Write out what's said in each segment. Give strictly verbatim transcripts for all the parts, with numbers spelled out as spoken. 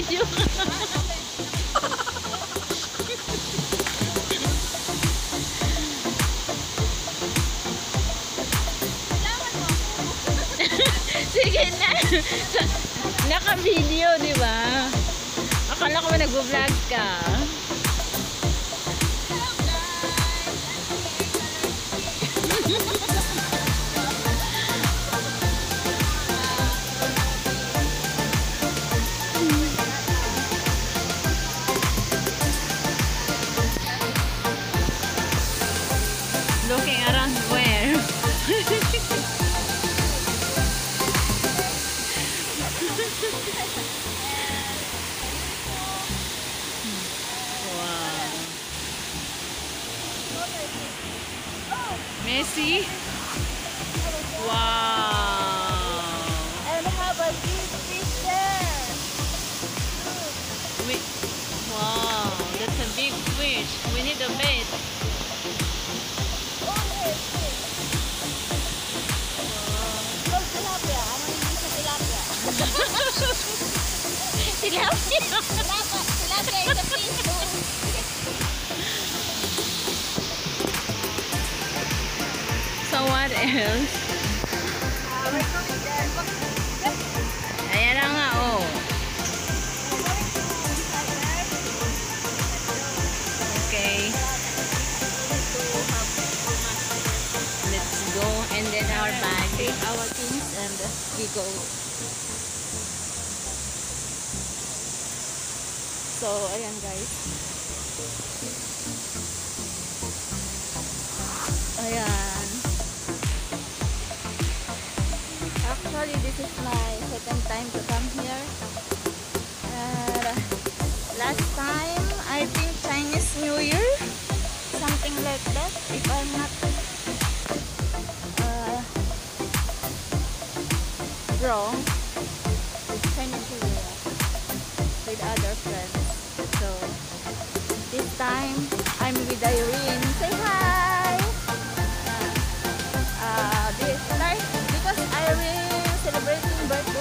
Naka-video ka. Sige na. Naka-video, di ba? Akala ko nag-vlog ka. Looking around where? Wow. Messi? Wow. And have a big fish there. We, wow, that's a big fish. We need a bait. Oh, yes, yes. Oh, tilapia. Ano yung sa tilapia? Tilapia. Tilapia. Tilapia is a fish too. So what else? Uh, we're going there. Ayan na nga, oh. Okay. Let's go and then our bag. Take our things and we go. So, ayan guys. Ayan. Actually, this is my second time to come here. And last time, I think Chinese New Year. Something like that. If I'm not uh, wrong. Chinese New Year. With other friends. So, this time, I'm with Irene. Say hi! Uh, uh, this time, because Irene celebrating birthday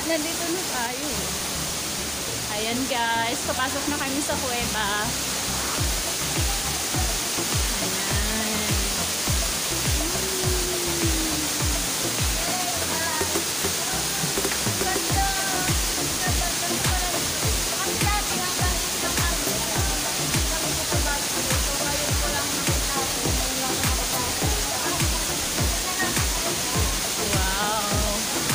Nandito na tayo. Ayan guys, papasok na kami sa kuweba. Ayan. Wow.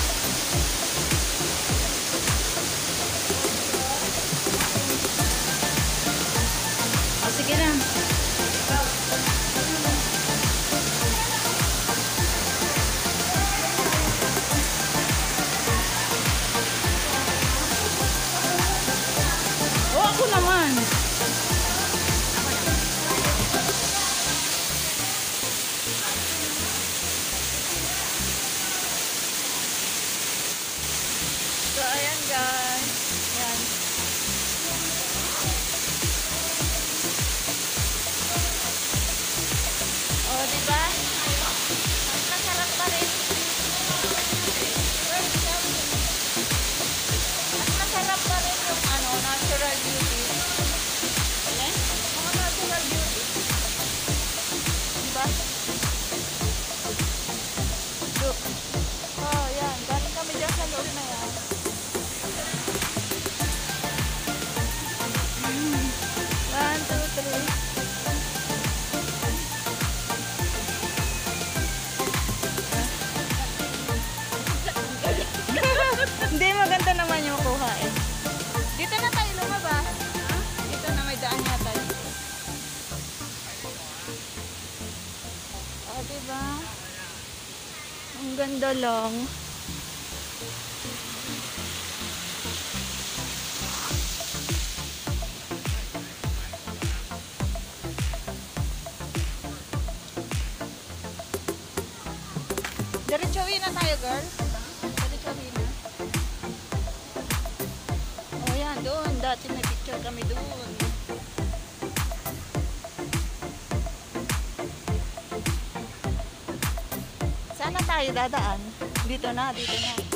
O sige na. O ako naman. So, ayan guys. Ayan. O, diba? Mas masarap pa rin. Mas masarap pa rin yung ano, natural beauty. Alin? Mga natural beauty. Diba? Look. Oh, yan. Galing kami dyan sa loob na yan. One, two, three. Hindi, maganda naman yung kuha eh. Dito na tayo lumabas. Ha? Dito na may daan yata. Oh, diba? Ang ganda lang. Diretsuhin na tayo, girl. Diretsuhin na. Oh, yan. Doon. Dati may picture kami doon. Saan na tayo dadaan? Dito na, dito na.